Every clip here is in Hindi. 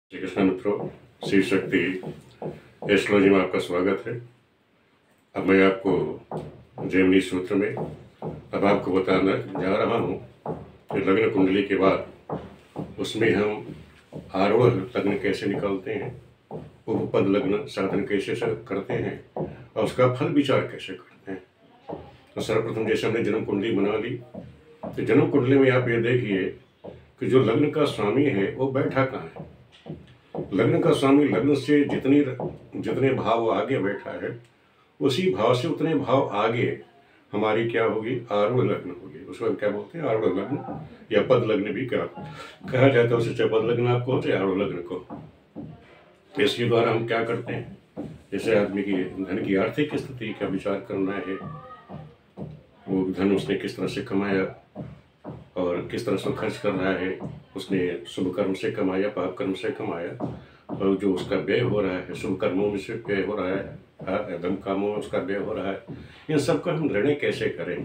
श्री कृष्ण मित्रों, शिव शक्ति एस्ट्रोलॉजी में आपका स्वागत है। अब मैं आपको जेमिनी सूत्र में अब आपको बताना जा रहा हूँ कि लग्न कुंडली के बाद उसमें हम आरूढ़ लग्न कैसे निकालते हैं, उपपद लग्न साधन कैसे करते हैं और उसका फल विचार कैसे करते हैं। तो सर्वप्रथम जैसे हमने जन्म कुंडली बना ली, तो जन्म कुंडली में आप ये देखिए कि जो लग्न का स्वामी है वो बैठा कहाँ है। लग्न का स्वामी लग्न से जितने भाव आगे बैठा है उसी भाव से उतने भाव आगे हमारी क्या होगी, आरूढ़ लग्न होगी। उसको हम क्या बोलते हैं, आरूढ़ लग्न या पद लग्न भी कहा जाता है। उसे चाहे पद लग्न आपको चाहे आरूढ़ लग्न को। तो इसके द्वारा हम क्या करते हैं, जैसे आदमी की धन की आर्थिक स्थिति का विचार करना है, वो धन उसने किस तरह से कमाया और किस तरह से खर्च कर रहा है, उसने शुभ कर्म से कमाया पाप कर्म से कमाया, और जो उसका व्यय हो रहा है शुभ कर्मों में से व्यय हो रहा है, धर्म कामों में उसका व्यय हो रहा है, इन सब का हम निर्णय कैसे करें।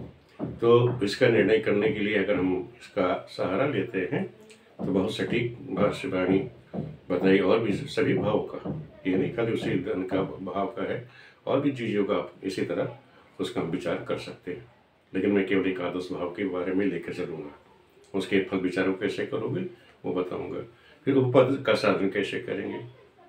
तो इसका निर्णय करने के लिए अगर हम इसका सहारा लेते हैं तो बहुत सटीक भविष्यवाणी बताई, और भी सभी भाव का, ये नहीं खाली उसी धन का भाव का है, और भी चीज़ों का इसी तरह उसका हम विचार कर सकते हैं। लेकिन मैं केवल एक आदर्श भाव के बारे में लेकर चलूँगा, उसके फल विचारों कैसे करोगे वो बताऊंगा। फिर उपपद का साधन कैसे करेंगे।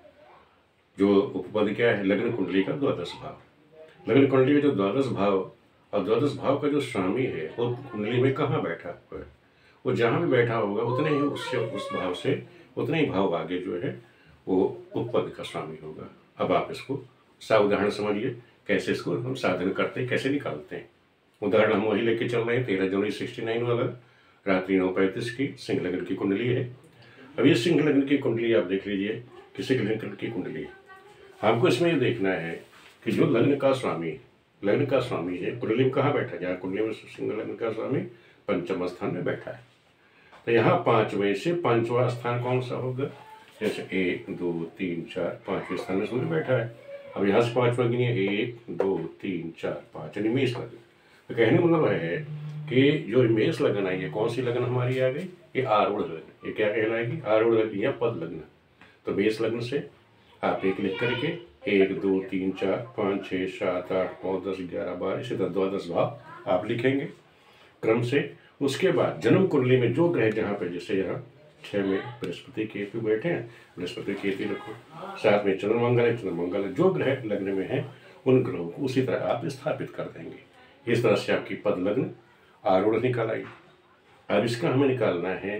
जो उपपद क्या है, लग्न कुंडली का द्वादश भाव। लग्न कुंडली का जो द्वादश भाव और द्वादश भाव का जो स्वामी है वो कुंडली में कहाँ बैठा हुआ है, वो जहाँ भी बैठा होगा उतने ही उससे उस भाव से उतने ही भाव आगे जो है वो उपपद का स्वामी होगा। अब आप इसको उदाहरण समझिए कैसे इसको हम साधन करते हैं, कैसे निकालते हैं। उदाहरण हम वही लेके चल रहे हैं 13 जनवरी 69 वाला, रात्रि 9:35 की सिंह लग्न की कुंडली है। अब ये सिंह लग्न की कुंडली आप देख लीजिए कि सिंह लग्न की कुंडली है। हमको इसमें ये देखना है कि जो लग्न का स्वामी है कुंडली में कहाँ बैठा है। जहाँ कुंडली में सिंह लग्न का स्वामी पंचम स्थान में बैठा है, तो यहाँ 5वें से 5वां स्थान कौन सा होगा। जैसे 1 2 3 4 5वें स्थान में सूर्य बैठा है। अब यहाँ से 5वां गिनिए, 1 2 3 4 5, यानी मेष लग्न। तो कहने मतलब है कि जो मेष लगन आई है, कौन सी लगन हमारी आ गई, ये आरूढ़ लगन। ये क्या कहलाएगी, आरूढ़ लगन या पद लगन। तो मेष लगन से आप एक लिख करके 1 2 3 4 5 6 7 8 9 10 11 12 इसी तरह द्वादश भाव आप लिखेंगे क्रम से। उसके बाद जन्म कुंडली में जो ग्रह जहाँ पे, जैसे यहाँ 6 में बृहस्पति केतु बैठे हैं, बृहस्पति केतु रखो, 7 में चंद्रमंगल है, चंद्रमंगल है, जो ग्रह लग्न में है उन ग्रहों को उसी तरह आप स्थापित कर देंगे। इस तरह से आपकी पद लग्न आरूढ़ निकाल आई। अब इसका हमें निकालना है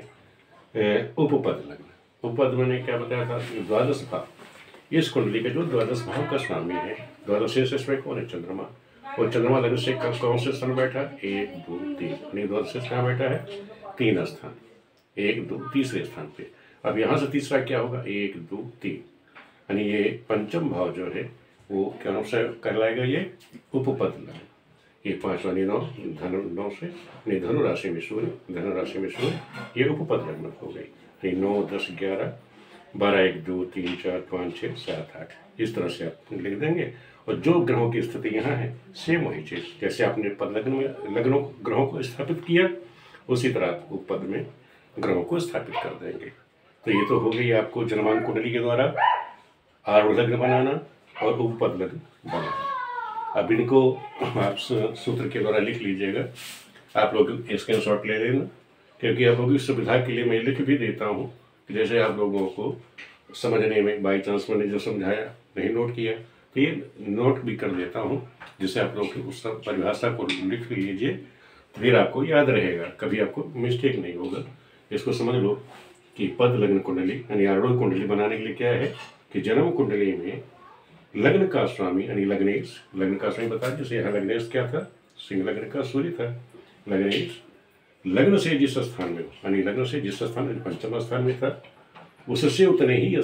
उपपद लग्न। उपपद मैंने क्या बताया था, द्वादश भाव। इस कुंडली का जो द्वादश भाव का स्वामी है, द्वादश से कौन है, चंद्रमा। और चंद्रमा लग्न से कौन से स्थान बैठा, 1 2 3, द्वादश से कहाँ बैठा है, 3 स्थान, 1 2 तीसरे स्थान पे। अब यहाँ से तीसरा क्या होगा, 1 2 3, यानी ये पंचम भाव जो है वो क्या नाम से कहलाएगा, ये उपपद लग्न। ये 5वां 9 से धनु राशि में सूर्य, धनु राशि में सूर्य, ये उपपद लग्न हो गई। 9 10 11 12 1 2 3 4 5 6 7 8, इस तरह से आप लिख देंगे। और जो ग्रहों की स्थिति यहाँ है सेम वही चीज़, जैसे आपने पद लग्न में ग्रहों को स्थापित किया उसी तरह आप उपपद में ग्रहों को स्थापित कर देंगे। तो ये तो हो गई आपको जन्मांक कुंडली के द्वारा आरूढ़ लग्न बनाना और उपपद लग्न बनाना। अब इनको आप सूत्र के द्वारा लिख लीजिएगा, आप लोग स्क्रीनशॉट ले लेना, क्योंकि आप लोगों की सुविधा के लिए मैं लिख भी देता हूँ, जैसे आप लोगों को समझने में बाई चांस मैंने जो समझाया नहीं नोट किया तो ये नोट भी कर देता हूँ, जिससे आप लोग उस परिभाषा को लिख लीजिए, फिर आपको याद रहेगा, कभी आपको मिस्टेक नहीं होगा। इसको समझ लो कि पद लग्न कुंडली यानी आरूढ़ कुंडली बनाने के लिए क्या है कि जन्म कुंडली में लग्न का स्वामी यानी लग्नेश, लग्न का स्वामी बता, जैसे यहाँ लग्नेश क्या था, सिंह लग्न का सूर्य था। लग्नेश लग्न से जिस स्थान में, यानी लग्न से जिस स्थान में पंचम स्थान में था उससे उतने ही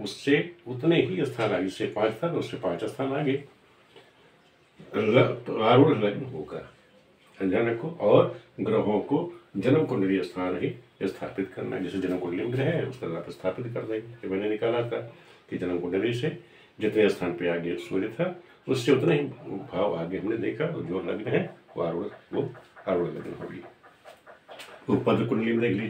स्थान आगे, से 5 था तो उससे 5 स्थान आगे आरूढ़ लग्न होगा, ध्यान रखो। और ग्रहों को जन्म कुंडली स्थान ही स्थापित करना है, जैसे जन्म कुंडली में ग्रह है उस तरह आप स्थापित कर देंगे। मैंने निकाला था कि जन्म कुंडली से जितने स्थान पे आगे सूर्य था उससे उतना ही भाव आगे हमने देखा, जो लग्न है वो आरूढ़ लग्न होगी। उपपद कुंडली में देख लीजिए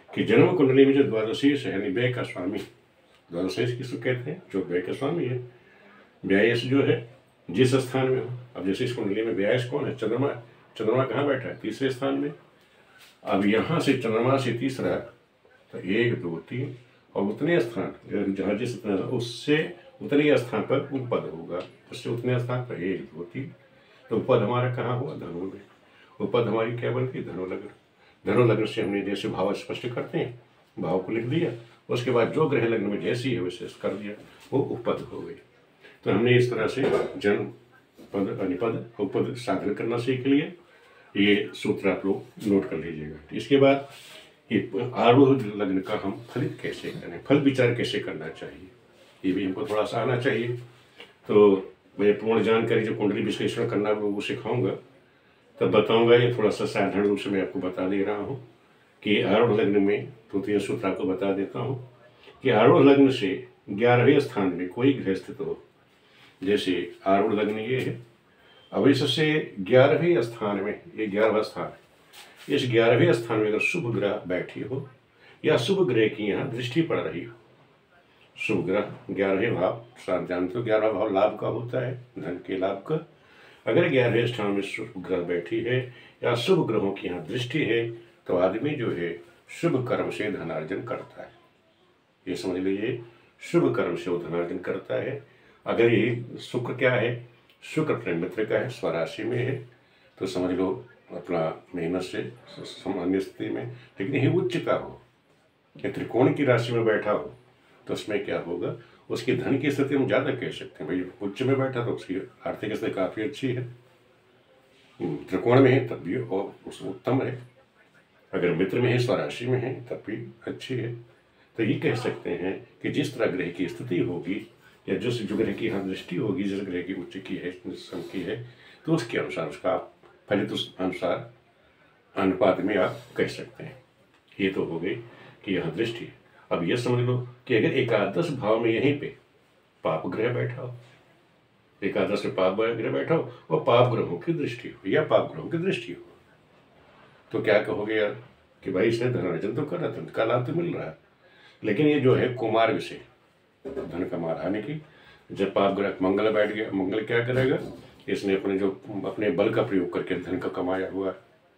कि जन्म कुंडली में जो द्वादशीश है यानी व्यय का स्वामी, द्वादशीश किसको कहते हैं? जो व्यय का स्वामी है। व्यायस जो है जिस स्थान में हो, अब जैसे इस कुंडली में व्यायस कौन है? चंद्रमा। चंद्रमा कहाँ बैठा है? तीसरे स्थान में। अब यहाँ से चंद्रमा से तीसरा तो 1 2 3 और उतने स्थान जहाँ जिस उससे उतने स्थान पर उपपद होगा, उससे उतने स्थान पर 1 2 3। तो उपपद हमारा कहाँ हुआ? धनु में। उपपद हमारी क्या बनती? धनुलग्न। धनुलग्न से हमने जैसे भाव स्पष्ट करते हैं, भाव को लिख दिया, उसके बाद जो ग्रह लग्न में जैसी है वैसे कर दिया, वो उपपद हो गई। तो हमने इस तरह से जन्म पद अनिपद उपपद साधन करना सीख लिए। ये सूत्र आप लोग नोट कर लीजिएगा। इसके बाद ये आरूढ़ लग्न का हम फलित कैसे करें, फल विचार कैसे करना चाहिए, ये भी हमको थोड़ा सा आना चाहिए। तो मैं पूर्ण जानकारी जो कुंडली विश्लेषण करना वो सिखाऊंगा, तब बताऊंगा। ये थोड़ा सा साधारण रूप से मैं आपको बता दे रहा हूँ कि आरूढ़ लग्न में 2-3 सूत्र आपको बता देता हूँ कि आरूढ़ लग्न से 11वें स्थान में कोई ग्रह स्थित हो। जैसे आरूढ़ लग्न ये है, अब इससे 11वें स्थान में, ये 11वां स्थान, इस 11वें स्थान में अगर शुभ ग्रह बैठी हो या शुभ ग्रह की यहाँ दृष्टि पड़ रही हो, शुभ ग्रह 11वें भाव, साथ जानते हो 11वां भाव लाभ का होता है, धन के लाभ का। अगर 11वें स्थान में शुभ ग्रह बैठी है या शुभ ग्रहों की यहाँ दृष्टि है तो आदमी जो है शुभ कर्म से धनार्जन करता है। ये समझ लीजिए, शुभ कर्म से वो धनार्जन करता है। अगर ये शुक्र क्या है? शुक्र अपने मित्र का है, स्वराशि में है, तो समझ लो अपना मेहनत से सामान्य स्थिति में, लेकिन ये उच्च का हो या त्रिकोण की राशि में बैठा हो तो उसमें क्या होगा? उसकी धन की स्थिति हम ज़्यादा कह सकते हैं, भाई उच्च में बैठा तो उसकी आर्थिक स्थिति काफ़ी अच्छी है। त्रिकोण में है तब भी और उत्तम है, अगर मित्र में है, स्वराशि में है तब भी अच्छी है। तो ये कह सकते हैं कि जिस तरह ग्रह की स्थिति होगी या जो ग्रह की यहाँ दृष्टि होगी, जिस ग्रह की उच्च की है, सम की है, तो उसके अनुसार उसका आप फलित उस अनुसार अनुपात में आप कह सकते हैं। ये तो हो गई कि यहाँ दृष्टि है। अब ये समझ लो कि अगर एकादश भाव में यहीं पे पाप ग्रह बैठा हो, एकादश में पाप ग्रह बैठा हो और पाप ग्रहों की दृष्टि हो या पाप ग्रहों की दृष्टि हो, तो क्या कहोगे यार कि भाई इसने धनार्जन तो कर रहा, धन का लाभ तो मिल रहा है, लेकिन ये जो है कुमार्ग से धन कमा रहा है कि जब पाप ग्रह मंगल बैठ गया, मंगल क्या करेगा? इसने अपने बल का प्रयोग करके धन का कमाया हुआ,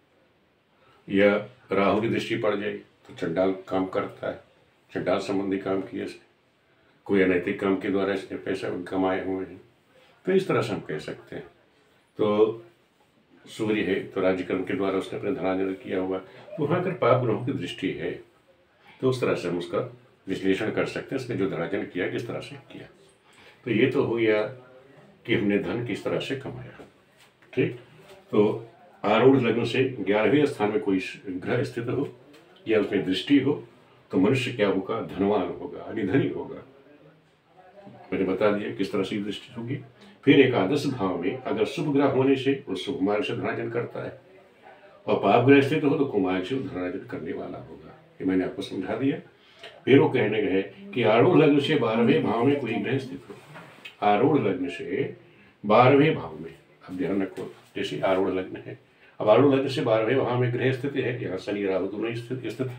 या राहु की दृष्टि पड़ जाए तो चंडाल काम करता है, चंडाल संबंधी काम किए इसने, कोई अनैतिक काम के द्वारा इसने पैसा कमाए हुए हैं। तो इस तरह से हम कह सकते हैं। तो सूर्य है तो राज्यक्रम के द्वारा उसने अपने धनार्जन किया हुआ, तो वहाँ अगर पाप ग्रहों की दृष्टि है तो उस तरह से हम उसका विश्लेषण कर सकते हैं, उसने जो धनार्जन किया किस तरह से किया। तो ये तो हो गया कि हमने धन किस तरह से कमाया। ठीक, तो आरूढ़ लग्न से 11वें स्थान में कोई ग्रह स्थित हो या उसमें दृष्टि हो तो मनुष्य क्या होगा? धनवान होगा, अधिधनी होगा। मैंने बता दिया किस तरह से दृष्टि होगी। फिर एकादश भाव में अगर शुभ ग्रह होने से वो शुभ मार्ग से धनार्जन करता है और पाप ग्रह स्थित हो तो कुमार्ग से धनार्जन करने वाला होगा। ये मैंने आपको समझा दिया। फिर वो कहने गए कि आरूढ़ लग्न से 12वें भाव में कोई ग्रह स्थित हो, आरूढ़ लग्न से 12वें भाव में, अब ध्यान रखो, जैसे आरूढ़ लग्न है, अब आरूढ़ लग्न से 12वें भाव में ग्रह स्थिति है, यहाँ शनि राहु दोनों स्थित।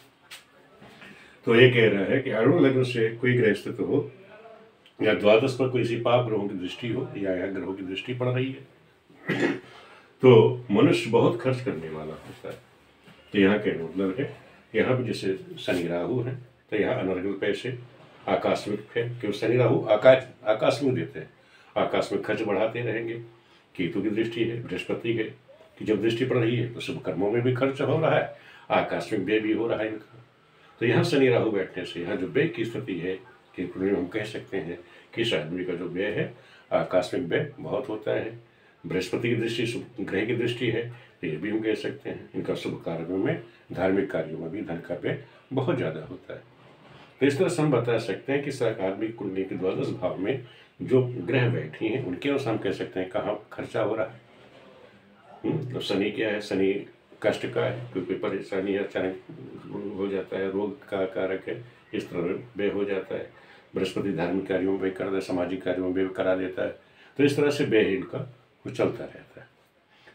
तो ये कह रहा है कि आरूढ़ लग्न से कोई ग्रह स्थित हो या द्वादश पर कोई सी पाप ग्रहों की दृष्टि हो या ग्रहों की दृष्टि पड़ रही है तो मनुष्य बहुत खर्च करने वाला होता है। तो यहाँ कहने मतलब है, यहाँ भी जैसे शनि राहु है तो यहाँ अनर्गल पैसे आकस्मिक है, क्यों शनि राहु आकाश में देते हैं, आकाश में खर्च बढ़ाते रहेंगे। केतु की दृष्टि है, बृहस्पति है कि जब दृष्टि पड़ रही है तो शुभ कर्मों में भी खर्च हो रहा है, आकस्मिक व्यय भी हो रहा है इनका। तो यहाँ शनि राहु बैठने से यहाँ जो व्यय की स्थिति है कि हम कह सकते हैं कि इस आदमी का जो व्यय है आकस्मिक व्यय बहुत होता है। बृहस्पति की दृष्टि शुभ ग्रह की दृष्टि है तो ये भी हम कह सकते हैं इनका शुभ कार्यों में, धार्मिक कार्यों में भी धन का व्यय बहुत ज़्यादा होता है। तो इस तरह से हम बता सकते हैं कि आदमी कुंडली के द्वादश भाव में जो ग्रह बैठी हैं उनके अनुसार हम कह सकते हैं कहाँ खर्चा हो रहा है। तो शनि क्या है? शनि कष्ट का है क्योंकि परेशानी अचानक हो जाता है, रोग का कारक है, इस तरह व्यय हो जाता है। बृहस्पति धार्मिक कार्यों में व्यय कर दे, सामाजिक कार्यों में व्यय करा देता है। तो इस तरह से व्यय इनका वो चलता रहता है।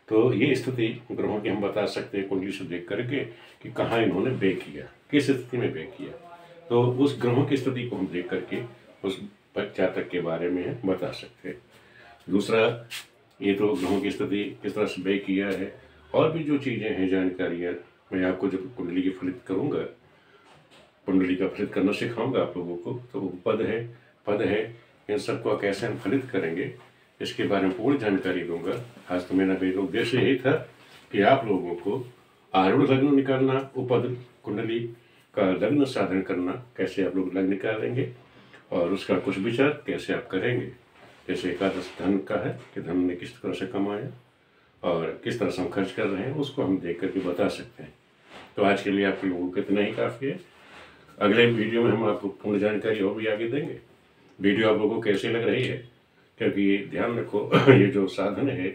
तो ये स्थिति ग्रहों की हम बता सकते हैं कुंडली से देख करके कि कहाँ इन्होंने व्यय किया, किस स्थिति में व्यय किया। तो उस ग्रहों की स्थिति को हम देख करके उस जातक के बारे में बता सकते हैं। दूसरा, ये तो ग्रहों की स्थिति किस तरह से व्यय किया है, और भी जो चीज़ें हैं जानकारियाँ मैं आपको जब कुंडली की फलित करूँगा, कुंडली का फलित करना सिखाऊंगा आप लोगों को, तो वो पद है, इन सबको कैसे हम फलित करेंगे इसके बारे में पूर्ण जानकारी दूंगा। आज तो मेरा मेरा उद्देश्य यही था कि आप लोगों को आरूढ़ लग्न निकालना, उपद कुंडली का लग्न साधन करना, कैसे आप लोग लग्न निकालेंगे और उसका कुछ विचार कैसे आप करेंगे। जैसे एकादश धन का है कि धन ने किस तरह से कमाया और किस तरह से हम खर्च कर रहे हैं, उसको हम देख करके बता सकते हैं। तो आज के लिए आप लोगों को इतना ही काफ़ी है। अगले वीडियो में हम आपको पूर्ण जानकारी और भी आगे देंगे। वीडियो आप लोगों को कैसी लग रही है, क्योंकि ध्यान रखो ये जो साधन है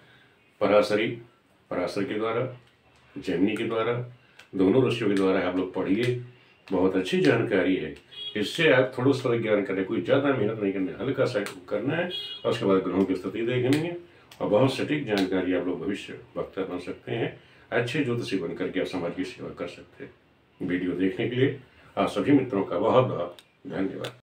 पराशर के द्वारा, जैमिनी के द्वारा, दोनों ऋषियों के द्वारा आप लोग पढ़िए, बहुत अच्छी जानकारी है। इससे आप थोड़ा सा ज्ञान करें, कोई ज़्यादा मेहनत नहीं करना है, हल्का सा करना है और उसके बाद ग्रहों की स्थिति देखनी है और बहुत सटीक जानकारी आप लोग भविष्य वक्ता बन सकते हैं। अच्छे ज्योतिषी बन करके आप समाज की सेवा कर सकते हैं। वीडियो देखने के लिए आप सभी मित्रों का बहुत बहुत धन्यवाद।